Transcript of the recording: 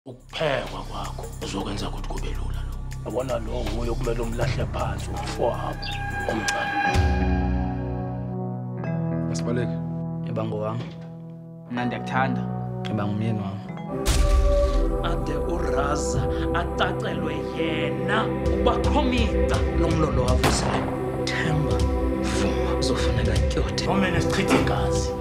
Ukuphekwa kwakho uzokwenza ukuthi kube lula lo. Yabona lo nguye okumele umlahle phansi umfowabo omncane. Asibaleke. Ebango wami. Mina ndiyakuthanda. Ebanga umyeni wami. Ade uraza acacelwe yena ubakhomika nomlolo wavuzayo. Themba vuma uzofuneka tyote. Romeo nesichithe igazi.